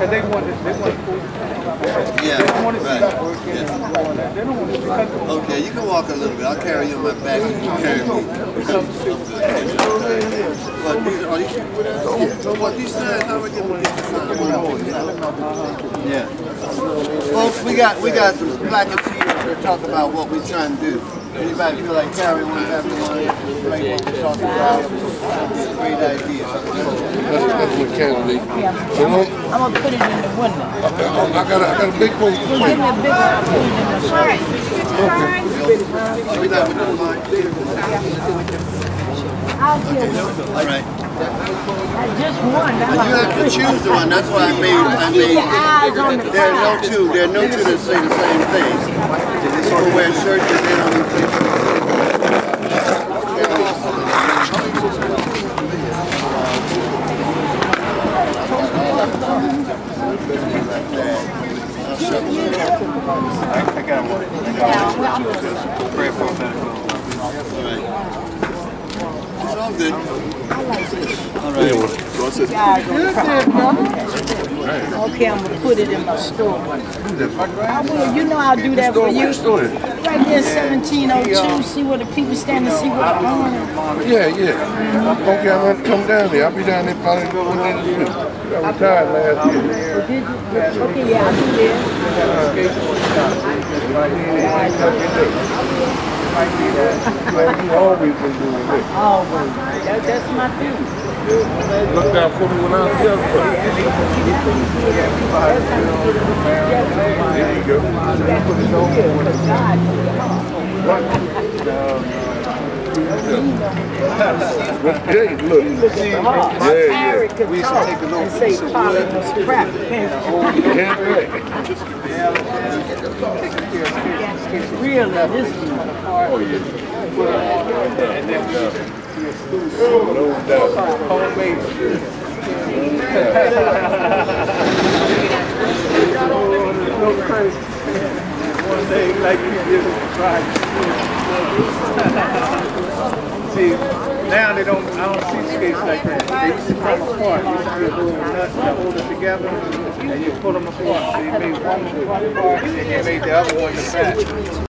they want to Yeah, they don't want to see right. that work. They don't want to see that. Okay, you can walk a little bit. I'll carry you on my back. You can carry me. What, these, are these with us? Yeah. What, these signs? How are we going to get the signs? Yeah. Folks, we got some placards here to talk about what we're trying to do. Anybody feel like carrying one of everyone? Like what we're talking about? It's a great idea. That's what candidate. Yeah, I'm gonna put it in the window. I got a big one. Give me a big one. I'll put it in the window. We got with the line. I'll give you. All right. Just one. You have to choose the one. That's why I made. Keep your eyes on the There are no two. There are no two that say the same thing. People wear shirts and they don't even think. I got one. Pray for that. It's all good. All right. Okay, I'm gonna put it in my store. I will. You know I'll do that for you. Right there, 1702. See where the people stand and see what I'm on. Yeah. Okay, I'm going to come down there. I'll be down there probably going in the week. I retired last year. Okay, yeah, I'll do that. You always been doing this. Always. That's my thing. Look down for me when I was young. There you go. Hey, look. Harry could talk and say Polly was crap. Really, this is No doubt. Homemade. No crazy. One day, like you did with the tribe. See, now they don't. I don't see skates like that. They used to come apart. You used to be a little nut to hold it together, and you pull them apart. So you made one apart, and then you made the other one the back.